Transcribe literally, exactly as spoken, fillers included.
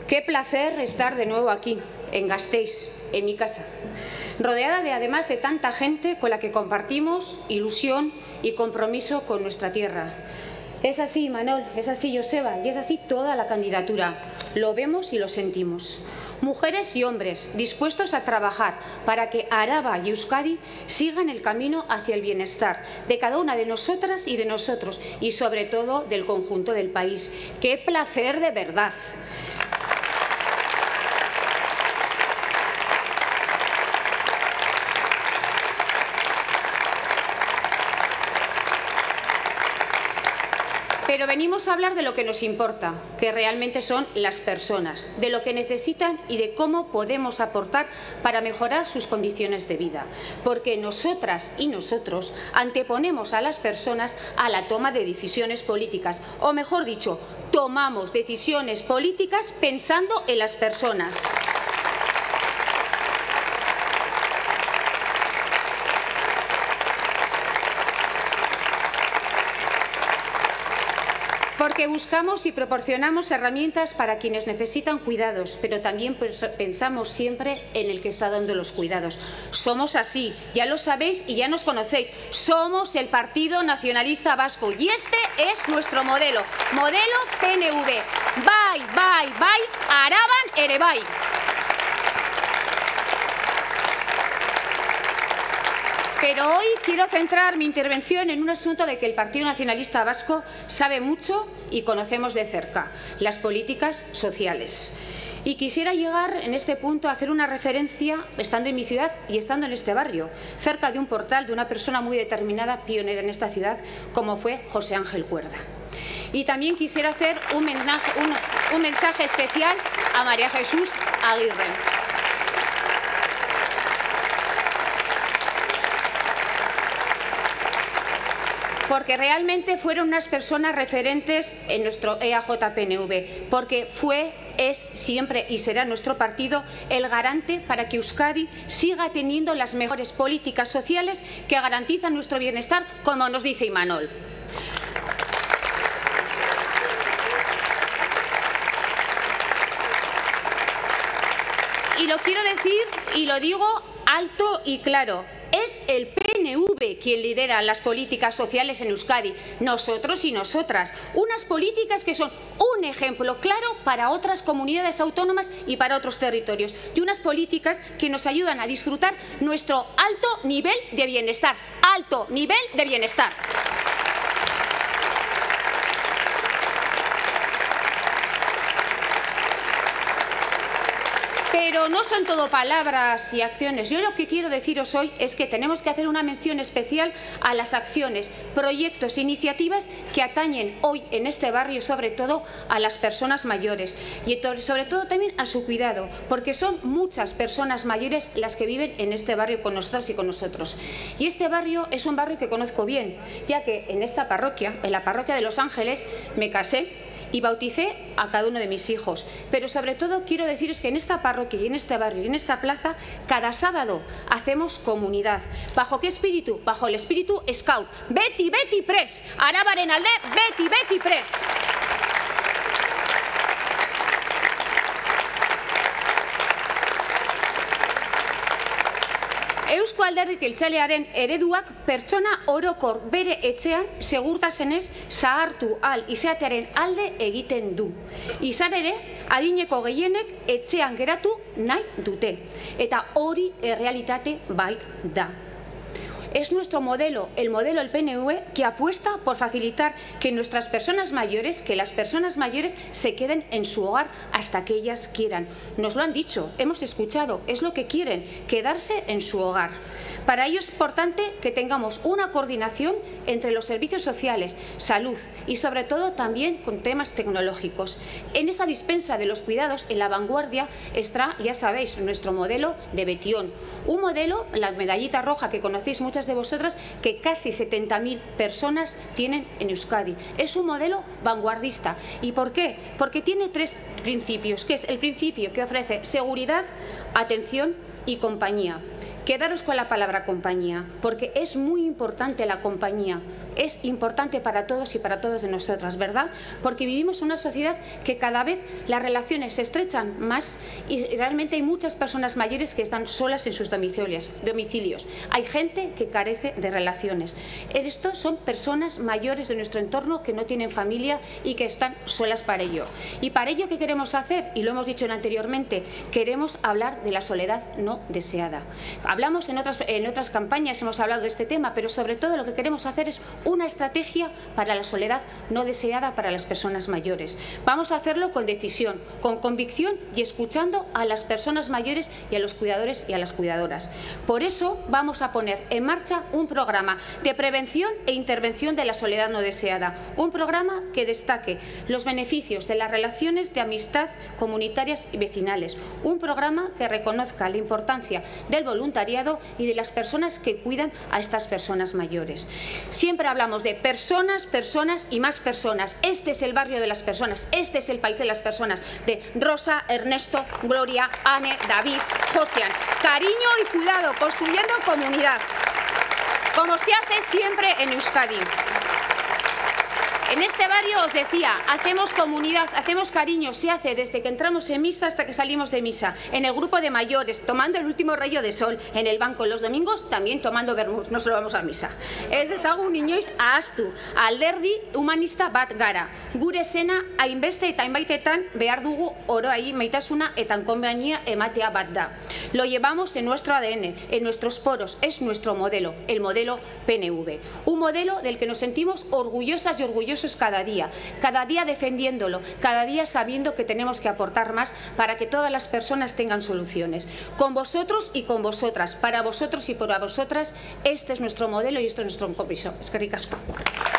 Qué placer estar de nuevo aquí, en Gasteiz, en mi casa, rodeada de además de tanta gente con la que compartimos ilusión y compromiso con nuestra tierra. Es así, Imanol, es así, Joseba, y es así toda la candidatura. Lo vemos y lo sentimos. Mujeres y hombres dispuestos a trabajar para que Araba y Euskadi sigan el camino hacia el bienestar de cada una de nosotras y de nosotros, y sobre todo del conjunto del país. ¡Qué placer de verdad! Pero venimos a hablar de lo que nos importa, que realmente son las personas, de lo que necesitan y de cómo podemos aportar para mejorar sus condiciones de vida. Porque nosotras y nosotros anteponemos a las personas a la toma de decisiones políticas, o mejor dicho, tomamos decisiones políticas pensando en las personas. Porque buscamos y proporcionamos herramientas para quienes necesitan cuidados, pero también pensamos siempre en el que está dando los cuidados. Somos así, ya lo sabéis y ya nos conocéis. Somos el Partido Nacionalista Vasco y este es nuestro modelo. Modelo P N V. Bai, bai, bai, Araban ere bai. Pero hoy quiero centrar mi intervención en un asunto de que el Partido Nacionalista Vasco sabe mucho y conocemos de cerca: las políticas sociales. Y quisiera llegar en este punto a hacer una referencia, estando en mi ciudad y estando en este barrio, cerca de un portal de una persona muy determinada, pionera en esta ciudad, como fue José Ángel Cuerda. Y también quisiera hacer un mensaje, un, un mensaje especial a María Jesús Aguirre. Porque realmente fueron unas personas referentes en nuestro E A J P N V, porque fue, es, siempre y será nuestro partido el garante para que Euskadi siga teniendo las mejores políticas sociales que garantizan nuestro bienestar, como nos dice Imanol. Y lo quiero decir y lo digo alto y claro. Es el P N V quien lidera las políticas sociales en Euskadi, nosotros y nosotras. Unas políticas que son un ejemplo claro para otras comunidades autónomas y para otros territorios. Y unas políticas que nos ayudan a disfrutar nuestro alto nivel de bienestar. Alto nivel de bienestar. Pero no son todo palabras y acciones. Yo lo que quiero deciros hoy es que tenemos que hacer una mención especial a las acciones, proyectos, iniciativas que atañen hoy en este barrio, sobre todo a las personas mayores y sobre todo también a su cuidado, porque son muchas personas mayores las que viven en este barrio con nosotras y con nosotros. Y este barrio es un barrio que conozco bien, ya que en esta parroquia, en la parroquia de Los Ángeles, me casé y bauticé a cada uno de mis hijos. Pero sobre todo quiero deciros que en esta parroquia y en este barrio y en esta plaza, cada sábado hacemos comunidad. ¿Bajo qué espíritu? Bajo el espíritu Scout. Beti, beti, press. Arabaren alde, beti, beti, press. Eusko Alderdi Jeltzalearen ereduak pertsona orokor bere etxean segurtasenez zahartu ahal izatearen alde egiten du. Izan ere, adineko gehienek etxean geratu nahi dute. Eta hori errealitate bait da. Es nuestro modelo, el modelo del P N V, que apuesta por facilitar que nuestras personas mayores, que las personas mayores se queden en su hogar hasta que ellas quieran. Nos lo han dicho, hemos escuchado, es lo que quieren, quedarse en su hogar. Para ello es importante que tengamos una coordinación entre los servicios sociales, salud y sobre todo también con temas tecnológicos. En esta dispensa de los cuidados, en la vanguardia, está, ya sabéis, nuestro modelo de Betión. Un modelo, la medallita roja que conocéis muchas de vosotras, que casi setenta mil personas tienen en Euskadi. Es un modelo vanguardista. ¿Y por qué? Porque tiene tres principios, que es el principio que ofrece seguridad, atención y compañía. Quedaros con la palabra compañía, porque es muy importante la compañía. es importante para todos y para todas de nosotras, ¿verdad? Porque vivimos en una sociedad que cada vez las relaciones se estrechan más y realmente hay muchas personas mayores que están solas en sus domicilios. domicilios. Hay gente que carece de relaciones. Estos son personas mayores de nuestro entorno que no tienen familia y que están solas para ello. Y para ello, ¿qué queremos hacer? Y lo hemos dicho anteriormente, queremos hablar de la soledad no deseada. Hablamos en otras, en otras campañas, hemos hablado de este tema, pero sobre todo lo que queremos hacer es una estrategia para la soledad no deseada para las personas mayores. Vamos a hacerlo con decisión, con convicción y escuchando a las personas mayores y a los cuidadores y a las cuidadoras. Por eso vamos a poner en marcha un programa de prevención e intervención de la soledad no deseada, un programa que destaque los beneficios de las relaciones de amistad comunitarias y vecinales, un programa que reconozca la importancia del voluntariado y de las personas que cuidan a estas personas mayores. Siempre hablamos de personas, personas y más personas. Este es el barrio de las personas, este es el país de las personas, de Rosa, Ernesto, Gloria, Anne, David, Josian. Cariño y cuidado, construyendo comunidad, como se hace siempre en Euskadi. En este barrio, os decía, hacemos comunidad, hacemos cariño, se hace desde que entramos en misa hasta que salimos de misa, en el grupo de mayores, tomando el último rayo de sol, en el banco los domingos, también tomando vermús, no solo vamos a misa. Ez dezagun inoiz ahaztu, alderdi humanista bat gara. Gure zena hainbeste eta hainbaitetan behar dugu oroai maitasuna eta konbainia ematea bat da. Lo llevamos en nuestro A D N, en nuestros poros, es nuestro modelo, el modelo P N V. Un modelo del que nos sentimos orgullosas y orgullosos cada día, cada día defendiéndolo, cada día sabiendo que tenemos que aportar más para que todas las personas tengan soluciones. Con vosotros y con vosotras, para vosotros y para vosotras, este es nuestro modelo y este es nuestro compromiso. Eskerrik asko.